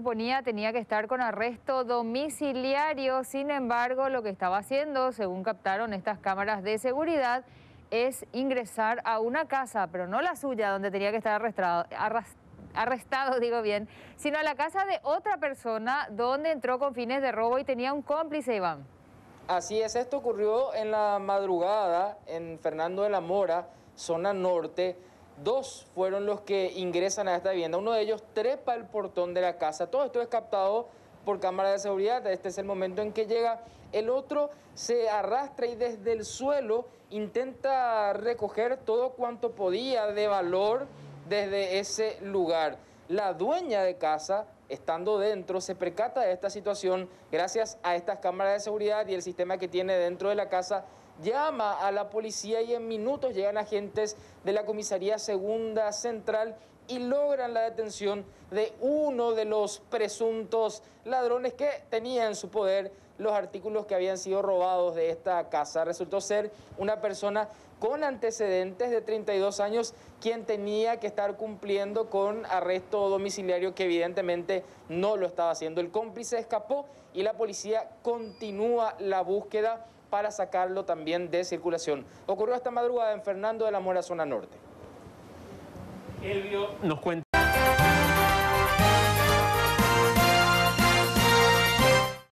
suponía tenía que estar con arresto domiciliario. Sin embargo, lo que estaba haciendo, según captaron estas cámaras de seguridad, es ingresar a una casa, pero no la suya, donde tenía que estar arrestado, digo bien, sino a la casa de otra persona, donde entró con fines de robo y tenía un cómplice, Iván. Así es, esto ocurrió en la madrugada en Fernando de la Mora, zona norte. Dos fueron los que ingresan a esta vivienda. Uno de ellos trepa el portón de la casa. Todo esto es captado por cámara de seguridad. Este es el momento en que llega. El otro se arrastra y desde el suelo intenta recoger todo cuanto podía de valor desde ese lugar. La dueña de casa, estando dentro, se percata de esta situación gracias a estas cámaras de seguridad y el sistema que tiene dentro de la casa. Llama a la policía y en minutos llegan agentes de la comisaría segunda central y logran la detención de uno de los presuntos ladrones que tenía en su poder los artículos que habían sido robados de esta casa. Resultó ser una persona con antecedentes de 32 años, quien tenía que estar cumpliendo con arresto domiciliario, que evidentemente no lo estaba haciendo. El cómplice escapó y la policía continúa la búsqueda para sacarlo también de circulación. Ocurrió esta madrugada en Fernando de la Mora, zona norte. Elvio nos cuenta.